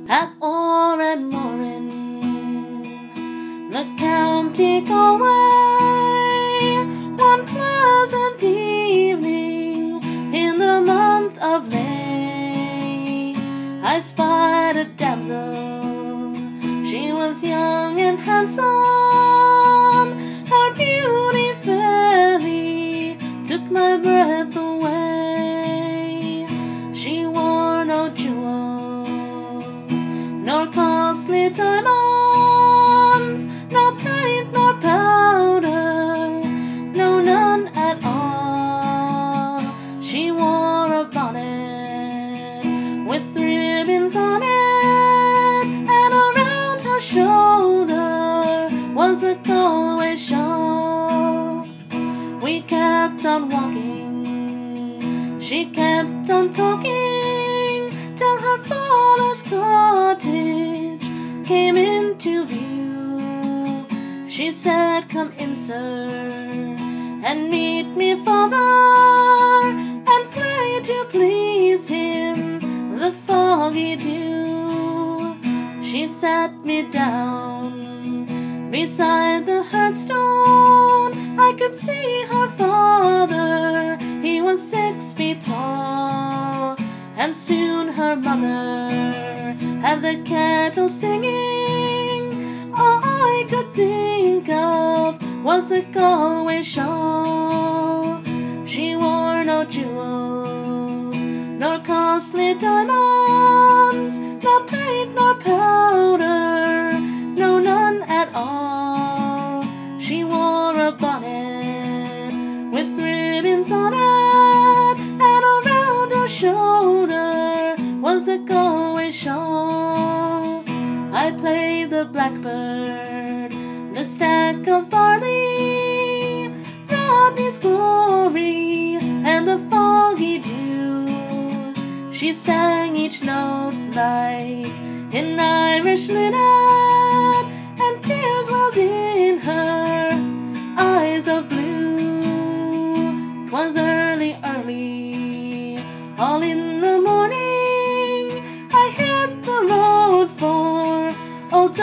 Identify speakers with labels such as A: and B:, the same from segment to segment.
A: At Oran Morin, the county Galway, one pleasant evening in the month of May, I spied a damsel. She was young and handsome, her beauty fairly took my breath away. She wore no jewels, nor costly diamonds, no paint nor powder, no, none at all. She wore a bonnet with ribbons on it, and around her shoulder was a Galway shawl. We kept on walking, she kept on talking, till her father's cottage came into view. She said, "Come in, sir, and meet me, father, and play to please him the foggy dew." She sat me down beside the hearthstone. I could see her father, he was 6 feet tall, and soon her mother had the kettle singing. All I could think of was the Galway shawl. She wore no jewels, nor costly diamonds, no paint nor powder, no, none at all. She wore a bonnet with ribbons on it, and around her shoulder was the Galway shawl. I played the blackbird, the stack of barley, Rodney's glory, and the foggy dew. She sang each note like an Irish linnet, and tears welled in her eyes of blue. 'Twas early, all in the morning, I hit the road for old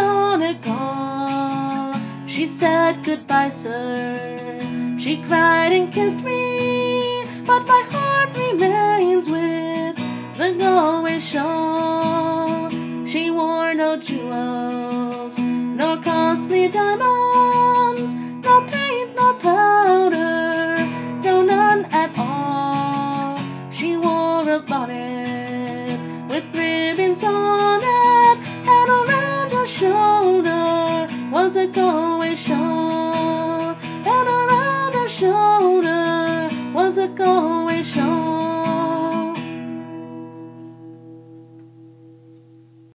A: Donegal. She said, "Goodbye, sir," she cried and kissed me, but my heart remains with the Galway shawl. She wore no jewels, nor costly diamonds, no paint nor powder, no, none at all. She wore a bonnet with ribbons on it, and around her shoulder was a Galway shawl, and around her shoulder was a Galway shawl.